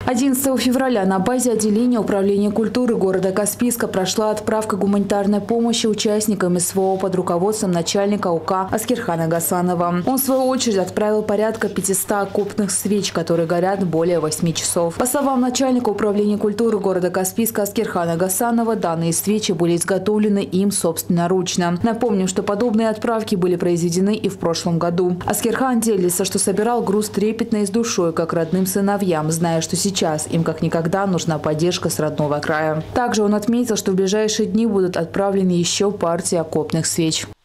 11 февраля на базе отделения управления культуры города Каспийска прошла отправка гуманитарной помощи участникам СВО под руководством начальника УК Аскерхана Гасанова. Он, в свою очередь, отправил порядка 500 окопных свеч, которые горят более 8 часов. По словам начальника управления культуры города Каспийска Аскерхана Гасанова, данные свечи были изготовлены им собственноручно. Напомним, что подобные отправки были произведены и в прошлом году. Аскерхан делится, что собирал груз трепетно и с душой, как родным сыновьям, зная, что сейчас им как никогда нужна поддержка с родного края. Также он отметил, что в ближайшие дни будут отправлены еще партии окопных свеч.